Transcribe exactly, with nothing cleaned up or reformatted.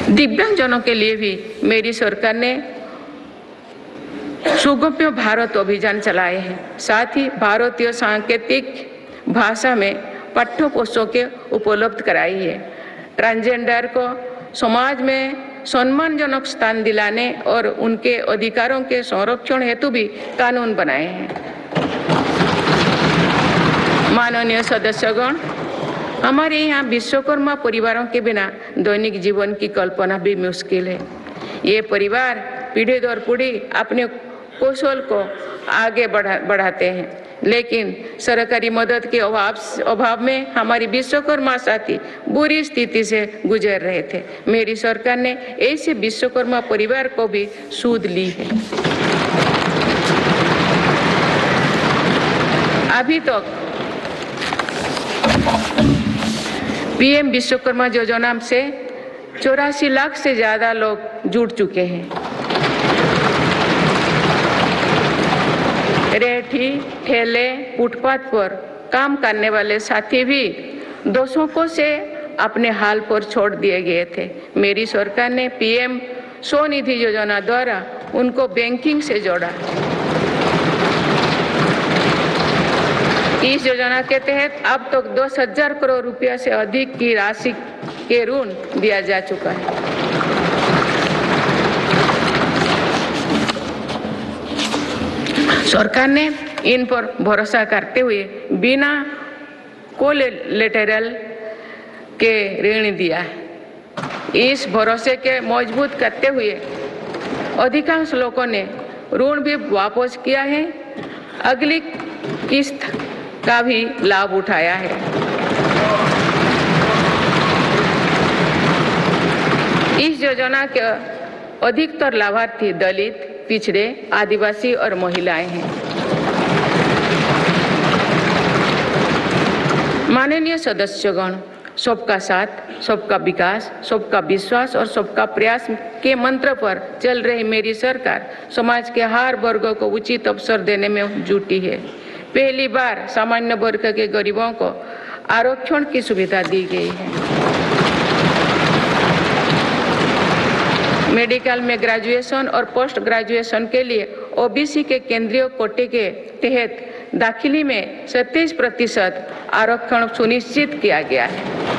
दिव्यांगजनों के लिए भी मेरी सरकार ने सुगम्य भारत अभियान चलाए हैं। साथ ही भारतीय सांकेतिक भाषा में पाठ्य पुस्तकें उपलब्ध कराई है। ट्रांसजेंडर को समाज में सम्मानजनक स्थान दिलाने और उनके अधिकारों के संरक्षण हेतु भी कानून बनाए हैं। माननीय सदस्यगण, हमारे यहाँ विश्वकर्मा परिवारों के बिना दैनिक जीवन की कल्पना भी मुश्किल है। ये परिवार पीढ़ी दर पीढ़ी अपने कौशल को आगे बढ़ा बढ़ाते हैं, लेकिन सरकारी मदद के अभाव अभाव में हमारी विश्वकर्मा साथी बुरी स्थिति से गुजर रहे थे। मेरी सरकार ने ऐसे विश्वकर्मा परिवार को भी सूद ली है। अभी तक तो पीएम विश्वकर्मा योजना से चौरासी लाख से ज्यादा लोग जुड़ चुके हैं। रेहड़ी, ठेले, फुटपाथ पर काम करने वाले साथी भी दशकों से अपने हाल पर छोड़ दिए गए थे। मेरी सरकार ने पीएम स्वनिधि योजना द्वारा उनको बैंकिंग से जोड़ा। इस योजना के तहत अब तक दस हजार करोड़ रुपया से अधिक की राशि के ऋण दिया जा चुका है। सरकार ने इन पर भरोसा करते हुए बिना कोलेटरल के ऋण दिया है। इस भरोसे के मजबूत करते हुए अधिकांश लोगों ने ऋण भी वापस किया है, अगली किस्त का भी लाभ उठाया है। इस योजना के अधिकतर लाभार्थी दलित, पिछड़े, आदिवासी और महिलाएं हैं। माननीय सदस्यगण, सबका साथ, सबका विकास, सबका विश्वास और सबका प्रयास के मंत्र पर चल रही मेरी सरकार समाज के हर वर्ग को उचित अवसर देने में जुटी है। पहली बार सामान्य वर्ग के गरीबों को आरक्षण की सुविधा दी गई है। मेडिकल में ग्रेजुएशन और पोस्ट ग्रेजुएशन के लिए ओबीसी के केंद्रीय कोटे के तहत दाखिले में सत्ताईस प्रतिशत आरक्षण सुनिश्चित किया गया है।